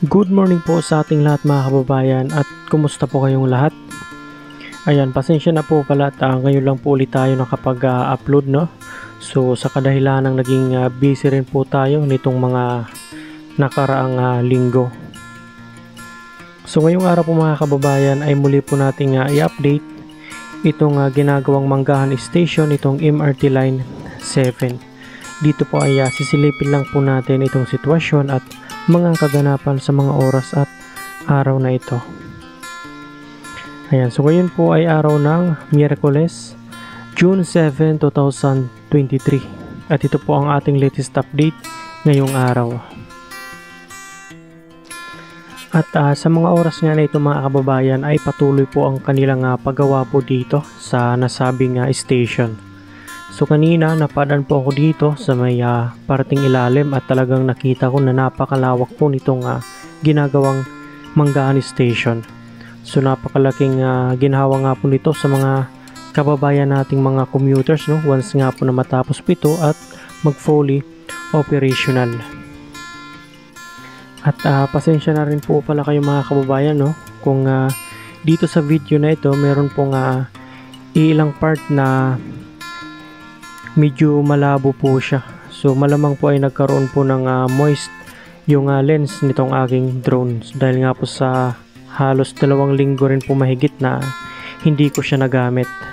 Good morning po sa ating lahat mga kababayan, at kumusta po kayong lahat? Ayan, pasensya na po pala at ngayon lang po ulit tayo nakapag-upload, no? So sa kadahilan ng naging busy rin po tayo nitong mga nakaraang linggo. So ngayong araw po mga kababayan ay muli po nating i-update itong ginagawang Manggahan Station, itong MRT Line 7. Dito po ay sisilipin lang po natin itong sitwasyon at mga kaganapan sa mga oras at araw na ito. Ayan, so ngayon po ay araw ng Miyerkules, June 7, 2023. At ito po ang ating latest update ngayong araw. At sa mga oras nga na ito mga kababayan ay patuloy po ang kanilang paggawa po dito sa nasabing station. So kanina napadaan po ako dito sa may parting ilalim at talagang nakita ko na napakalawak po nitong ginagawang Manggahan Station. So napakalaking ginhawa nga po nito sa mga kababayan nating mga commuters, no? Once nga po na matapos po ito at mag-fully operational. At pasensya na rin po pala kayo mga kababayan, no? Kung dito sa video na ito meron pong ilang part na medyo malabo po siya. So malamang po ay nagkaroon po ng moist yung lens nitong aking drone. So, dahil nga po sa halos 2 linggo rin po mahigit na hindi ko siya nagamit.